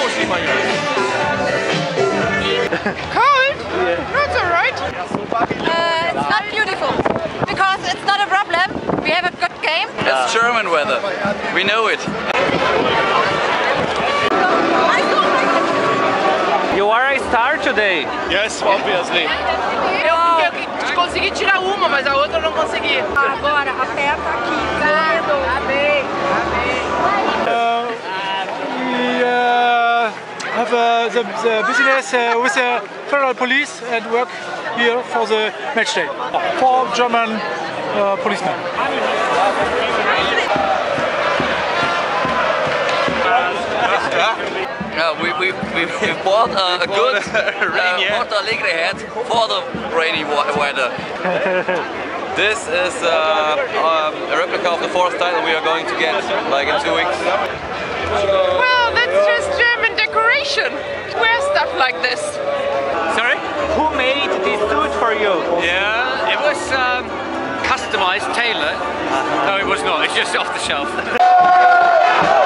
Cold? That's alright. It's not beautiful because it's not a problem. We have a good game. It's German weather. We know it. You are a star today. Yes, obviously. Eu consegui tirar uma, mas a outra eu não consegui. Agora, aperta aqui. Amém. We have the business with the federal police and work here for the match day. 4 German policemen. We bought a good Porto Alegre hat for the rainy weather. This is a replica of the 4th title we are going to get like in 2 weeks. Well, that's just German decoration. Wear stuff like this. Sorry? Who made this suit for you? Yeah, it was customized, tailored. No, it was not. It's just off the shelf.